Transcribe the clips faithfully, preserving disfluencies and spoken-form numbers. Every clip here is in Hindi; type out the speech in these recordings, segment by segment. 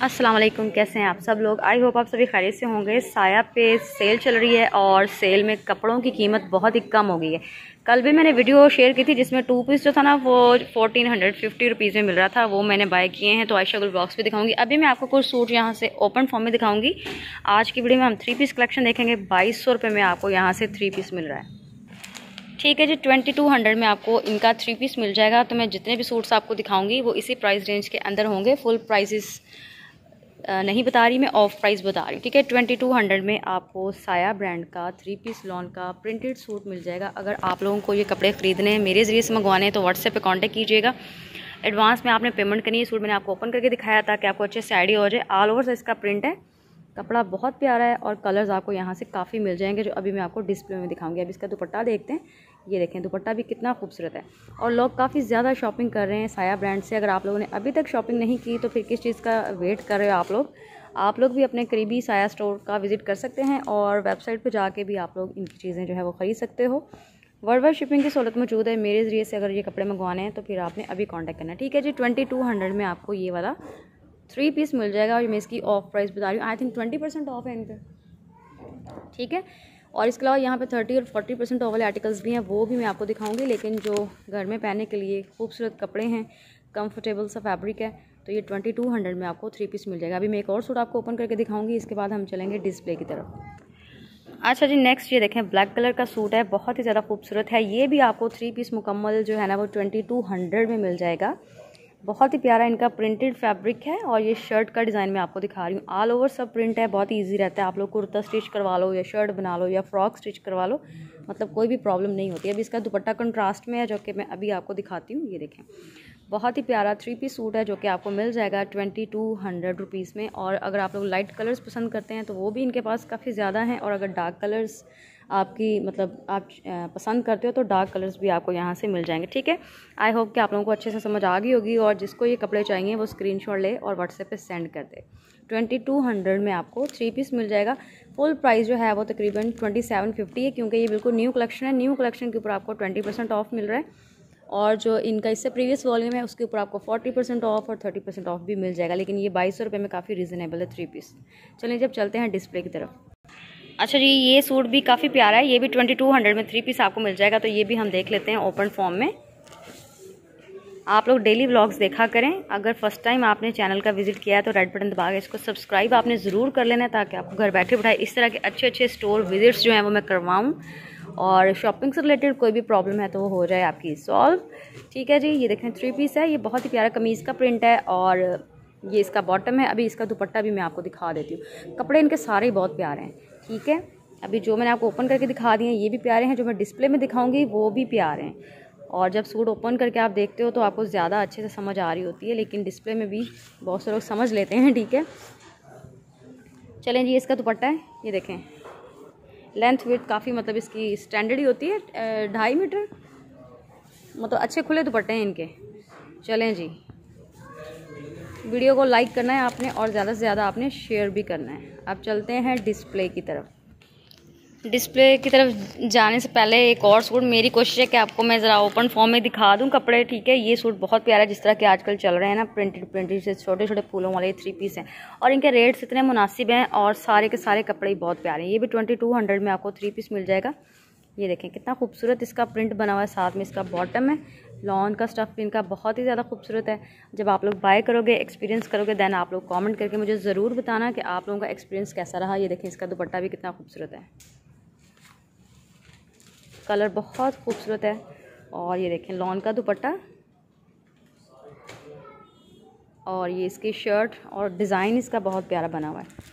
अस्सलाम वालेकुम, कैसे हैं आप सब लोग। आई होप आप सभी खैरियत से होंगे। साया पे सेल चल रही है और सेल में कपड़ों की कीमत बहुत ही कम हो गई है। कल भी मैंने वीडियो शेयर की थी जिसमें टू पीस जो था ना वो फोर्टीन हंड्रेड फिफ्टी रुपीज़ में मिल रहा था, वो मैंने बाय किए हैं। तो आयशा गुल ब्लॉग्स भी दिखाऊंगी। अभी मैं आपको कुछ सूट यहाँ से ओपन फॉर्म में दिखाऊंगी। आज की वीडियो में हम थ्री पीस कलेक्शन देखेंगे। बाईस सौ रुपये में आपको यहाँ से थ्री पीस मिल रहा है। ठीक है जी, ट्वेंटी टू हंड्रेड में आपको इनका थ्री पीस मिल जाएगा। तो मैं जितने भी सूट्स आपको दिखाऊंगी वो इसी प्राइस रेंज के अंदर होंगे। फुल प्राइसेस नहीं बता रही मैं, ऑफ प्राइस बता रही हूँ। ठीक है, ट्वेंटी टू हंड्रेड में आपको साया ब्रांड का थ्री पीस लॉन का प्रिंटेड सूट मिल जाएगा। अगर आप लोगों को ये कपड़े ख़रीदने हैं, मेरे ज़रिए से मंगवाने हैं, तो व्हाट्सएप पे कांटेक्ट कीजिएगा। एडवांस में आपने पेमेंट करनी है। सूट मैंने आपको ओपन करके दिखाया ताकि आपको अच्छे से आइडिया हो जाए। ऑल ओवर साइज़ का प्रिंट है, कपड़ा बहुत प्यारा है और कलर्स आपको यहाँ से काफ़ी मिल जाएंगे जो अभी मैं आपको डिस्प्ले में दिखाऊंगी। अब इसका दुपट्टा देखते हैं। ये देखें, दुपट्टा भी कितना खूबसूरत है और लोग काफ़ी ज़्यादा शॉपिंग कर रहे हैं साया ब्रांड से। अगर आप लोगों ने अभी तक शॉपिंग नहीं की तो फिर किस चीज़ का वेट कर रहे हो आप लोग। आप लोग भी अपने करीबी साया स्टोर का विज़िट कर सकते हैं और वेबसाइट पर जाके भी आप लोग इनकी चीज़ें जो है वो ख़रीद सकते हो। वर्ल्ड वाइड शिपिंग की सहूलत मौजूद है। मेरे ज़रिए से अगर ये कपड़े मंगवाने हैं तो फिर आपने अभी कॉन्टैक्ट करना है। ठीक है जी, ट्वेंटी टू हंड्रेड में आपको ये वाला थ्री पीस मिल जाएगा और मैं इसकी ऑफ प्राइस बता रही हूँ। I think twenty percent off है इन पर। ठीक है, और इसके अलावा यहाँ पे थर्टी और फोर्टी परसेंट ऑफ वाले आर्टिकल्स भी हैं, वो भी मैं आपको दिखाऊंगी। लेकिन जो घर में पहनने के लिए खूबसूरत कपड़े हैं, कंफर्टेबल सा फैब्रिक है, तो ये ट्वेंटी टू हंड्रेड में आपको थ्री पीस मिल जाएगा। अभी मैं एक और सूट आपको ओपन करके दिखाऊंगी, इसके बाद हम चलेंगे डिस्प्ले की तरफ। अच्छा जी, नेक्स्ट ये देखें, ब्लैक कलर का सूट है, बहुत ही ज़्यादा खूबसूरत है। ये भी आपको थ्री पीस मुकम्मल जो है ना वो ट्वेंटी टू हंड्रेड में मिल जाएगा। बहुत ही प्यारा इनका प्रिंटेड फैब्रिक है और ये शर्ट का डिज़ाइन मैं आपको दिखा रही हूँ। ऑल ओवर सब प्रिंट है, बहुत इजी रहता है। आप लोग कुर्ता स्टिच करवा लो या शर्ट बना लो या फ्रॉक स्टिच करवा लो, मतलब कोई भी प्रॉब्लम नहीं होती। अभी इसका दुपट्टा कंट्रास्ट में है जो कि मैं अभी आपको दिखाती हूँ। ये देखें, बहुत ही प्यारा थ्री पीस सूट है जो कि आपको मिल जाएगा ट्वेंटी टू हंड्रेड रुपीज़ में। और अगर आप लोग लाइट कलर्स पसंद करते हैं तो वो भी इनके पास काफ़ी ज़्यादा हैं, और अगर डार्क कलर्स आपकी मतलब आप पसंद करते हो तो डार्क कलर्स भी आपको यहाँ से मिल जाएंगे। ठीक है, आई होप कि आप लोगों को अच्छे से समझ आ गई होगी। और जिसको ये कपड़े चाहिए वो स्क्रीनशॉट ले और व्हाट्सएप पे सेंड कर दे। ट्वेंटी टू हंड्रेड में आपको थ्री पीस मिल जाएगा। फुल प्राइस जो है वो तकरीबन ट्वेंटी सेवन फिफ्टी है, क्योंकि ये बिल्कुल न्यू कलेक्शन है। न्यू कलेक्शन के ऊपर आपको ट्वेंटी परसेंट ऑफ मिल रहा है, और जो इनका इससे प्रीवियस वॉल्यूम है उसके ऊपर आपको फोर्टी परसेंट ऑफ और थर्टी परसेंट ऑफ भी मिल जाएगा। लेकिन ये बाईस सौ रुपये में काफ़ी रीज़नेबल है थ्री पीस। चलिए जब चलते हैं डिस्प्ले की तरफ। अच्छा जी, ये सूट भी काफ़ी प्यारा है। ये भी ट्वेंटी टू हंड्रेड में थ्री पीस आपको मिल जाएगा। तो ये भी हम देख लेते हैं ओपन फॉर्म में। आप लोग डेली व्लॉग्स देखा करें। अगर फर्स्ट टाइम आपने चैनल का विजिट किया है तो रेड बटन दबा के इसको सब्सक्राइब आपने ज़रूर कर लेना है, ताकि आपको घर बैठे बैठाए इस तरह के अच्छे अच्छे स्टोर विजिट्स जो हैं वो मैं करवाऊँ और शॉपिंग से रिलेटेड कोई भी प्रॉब्लम है तो वो हो जाए आपकी सॉल्व। ठीक है जी, ये देखें थ्री पीस है। ये बहुत ही प्यारा कमीज़ का प्रिंट है और ये इसका बॉटम है। अभी इसका दुपट्टा भी मैं आपको दिखा देती हूँ। कपड़े इनके सारे ही बहुत प्यारे हैं। ठीक है, अभी जो मैंने आपको ओपन करके दिखा दिए हैं ये भी प्यारे हैं, जो मैं डिस्प्ले में दिखाऊंगी वो भी प्यारे हैं। और जब सूट ओपन करके आप देखते हो तो आपको ज़्यादा अच्छे से समझ आ रही होती है, लेकिन डिस्प्ले में भी बहुत से लोग समझ लेते हैं। ठीक है, चलें जी, इसका दुपट्टा है। ये देखें, लेंथ विड्थ काफ़ी मतलब इसकी स्टैंडर्ड ही होती है, ढाई मीटर, मतलब अच्छे खुले दुपट्टे हैं इनके। चलें जी, वीडियो को लाइक करना है आपने और ज़्यादा से ज़्यादा आपने शेयर भी करना है। अब चलते हैं डिस्प्ले की तरफ। डिस्प्ले की तरफ जाने से पहले एक और सूट, मेरी कोशिश है कि आपको मैं ज़रा ओपन फॉर्म में दिखा दूं कपड़े। ठीक है, ये सूट बहुत प्यारा है, जिस तरह के आजकल चल रहे हैं ना, प्रिंटेड प्रिंटेड से छोटे छोटे फूलों वाले थ्री पीस हैं और इनके रेट्स इतने मुनासिब हैं और सारे के सारे कपड़े ही बहुत प्यारे हैं। ये भी ट्वेंटी टू हंड्रेड में आपको थ्री पीस मिल जाएगा। ये देखें कितना खूबसूरत इसका प्रिंट बना हुआ है, साथ में इसका बॉटम है। लॉन का स्टफ इनका बहुत ही ज़्यादा खूबसूरत है। जब आप लोग बाय करोगे, एक्सपीरियंस करोगे, देन आप लोग कमेंट करके मुझे ज़रूर बताना कि आप लोगों का एक्सपीरियंस कैसा रहा। ये देखें, इसका दुपट्टा भी कितना खूबसूरत है, कलर बहुत खूबसूरत है। और ये देखें लॉन का दुपट्टा और ये इसकी शर्ट और डिज़ाइन इसका बहुत प्यारा बना हुआ है।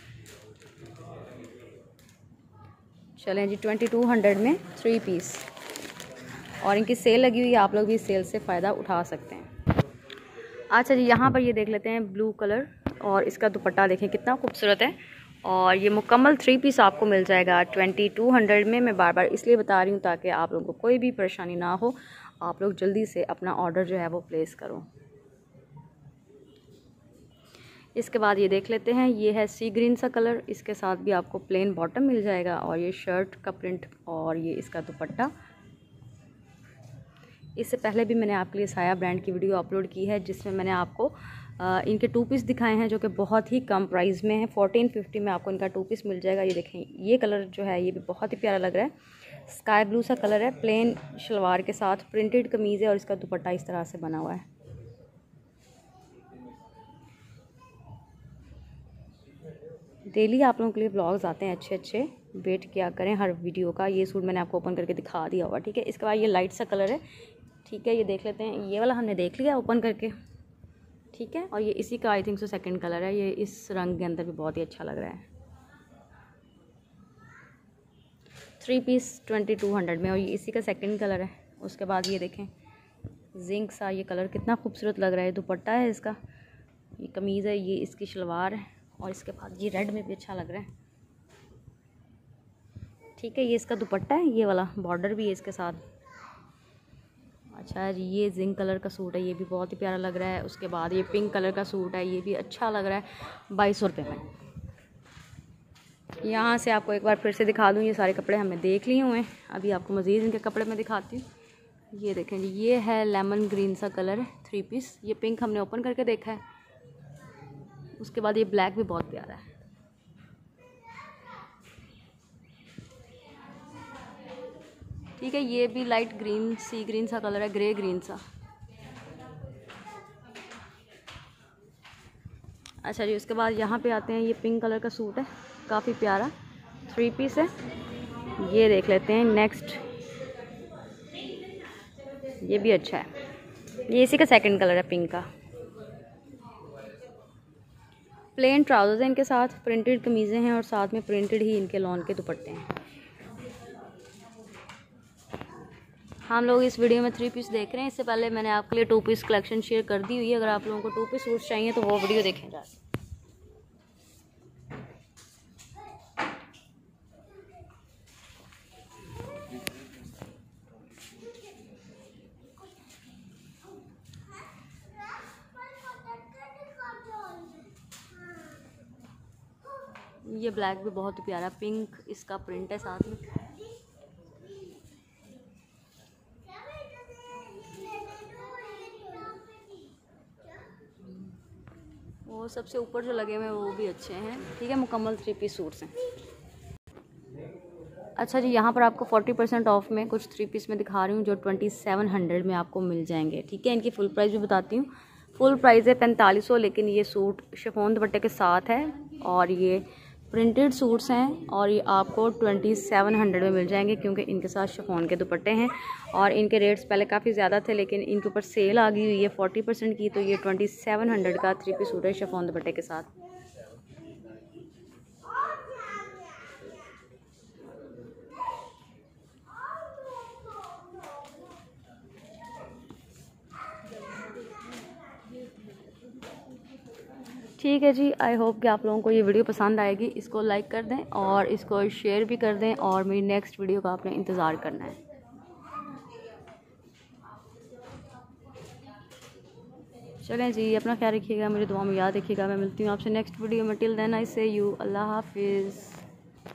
चलें जी, ट्वेंटी टू हंड्रेड में थ्री पीस, और इनकी सेल लगी हुई है, आप लोग भी सेल से फ़ायदा उठा सकते हैं। अच्छा जी, यहाँ पर ये देख लेते हैं ब्लू कलर, और इसका दुपट्टा देखें कितना खूबसूरत है। और ये मुकम्मल थ्री पीस आपको मिल जाएगा ट्वेंटी टू हंड्रेड में। मैं बार बार इसलिए बता रही हूँ ताकि आप लोगों को कोई भी परेशानी ना हो, आप लोग जल्दी से अपना ऑर्डर जो है वो प्लेस करो। इसके बाद ये देख लेते हैं, ये है सी ग्रीन सा कलर, इसके साथ भी आपको प्लेन बॉटम मिल जाएगा और ये शर्ट का प्रिंट और ये इसका दुपट्टा। इससे पहले भी मैंने आपके लिए साया ब्रांड की वीडियो अपलोड की है जिसमें मैंने आपको आ, इनके टू पीस दिखाए हैं जो कि बहुत ही कम प्राइस में है। फोर्टीन फिफ्टी में आपको इनका टू पीस मिल जाएगा। ये देखें, ये कलर जो है ये भी बहुत ही प्यारा लग रहा है। स्काई ब्लू सा कलर है, प्लेन शलवार के साथ प्रिंटेड कमीज़ है और इसका दुपट्टा इस तरह से बना हुआ है। डेली आप लोगों के लिए ब्लॉग्स आते हैं अच्छे अच्छे, वेट किया करें हर वीडियो का। ये सूट मैंने आपको ओपन करके दिखा दिया होगा, ठीक है। इसके बाद ये लाइट सा कलर है, ठीक है, ये देख लेते हैं। ये वाला हमने देख लिया ओपन करके, ठीक है। और ये इसी का I think so second colour है। ये इस रंग के अंदर भी बहुत ही अच्छा लग रहा है। Three piece twenty two hundred में और ये इसी का सेकंड कलर है। उसके बाद ये देखें जिंक सा ये कलर कितना खूबसूरत लग रहा है। दुपट्टा है इसका, ये कमीज़ है, ये इसकी शलवार है और इसके बाद ये रेड में भी अच्छा लग रहा है, ठीक है। ये इसका दुपट्टा है, ये वाला बॉर्डर भी है इसके साथ। अच्छा जी, ये जिंक कलर का सूट है, ये भी बहुत ही प्यारा लग रहा है। उसके बाद ये पिंक कलर का सूट है, ये भी अच्छा लग रहा है बाईस सौ रुपये में। यहाँ से आपको एक बार फिर से दिखा दूँ, ये सारे कपड़े हमने देख लिए हुए हैं। अभी आपको मज़ीद इनके कपड़े मैं दिखाती हूँ। ये देखें जी, ये है लेमन ग्रीन सा कलर है, थ्री पीस। ये पिंक हमने ओपन करके देखा है। उसके बाद ये ब्लैक भी बहुत प्यारा है, ठीक है। ये भी लाइट ग्रीन सी ग्रीन सा कलर है, ग्रे ग्रीन सा। अच्छा जी, उसके बाद यहाँ पे आते हैं, ये पिंक कलर का सूट है, काफ़ी प्यारा थ्री पीस है। ये देख लेते हैं नेक्स्ट, ये भी अच्छा है। ये इसी का सेकंड कलर है, पिंक का। प्लेन ट्राउजर्स हैं इनके साथ, प्रिंटेड कमीज़ें हैं और साथ में प्रिंटेड ही इनके लॉन के दुपट्टे हैं। हम लोग इस वीडियो में थ्री पीस देख रहे हैं। इससे पहले मैंने आपके लिए टू पीस कलेक्शन शेयर कर दी हुई है। अगर आप लोगों को टू पीस सूट चाहिए तो वो वीडियो देखें जा। ये ब्लैक भी बहुत प्यारा, पिंक इसका प्रिंट है साथ में। वो सबसे ऊपर जो लगे हुए हैं वो भी अच्छे हैं, ठीक है। मुकम्मल थ्री पीस सूट्स हैं। अच्छा जी, यहाँ पर आपको फोर्टी परसेंट ऑफ में कुछ थ्री पीस में दिखा रही हूँ जो ट्वेंटी सेवन हंड्रेड में आपको मिल जाएंगे, ठीक है। इनकी फुल प्राइस भी बताती हूँ। फुल प्राइस है पैंतालीस सौ, लेकिन ये सूट शिफॉन दुपट्टे के साथ है और ये प्रिंटेड सूट्स हैं और ये आपको ट्वेंटी सेवन हंड्रेड में मिल जाएंगे क्योंकि इनके साथ शिफॉन के दुपट्टे हैं। और इनके रेट्स पहले काफ़ी ज़्यादा थे, लेकिन इनके ऊपर सेल आ गई हुई है फोर्टी परसेंट की, तो ये ट्वेंटी सेवन हंड्रेड का थ्री पीस सूट है शिफॉन दुपट्टे के साथ। ठीक है जी, आई होप कि आप लोगों को ये वीडियो पसंद आएगी। इसको लाइक कर दें और इसको शेयर भी कर दें और मेरी नेक्स्ट वीडियो का आपने इंतज़ार करना है। चलें जी, अपना ख्याल रखिएगा, मेरी दुआ में याद रखिएगा। मैं मिलती हूँ आपसे नेक्स्ट वीडियो में। Till then I say you, अल्लाह हाफिज़।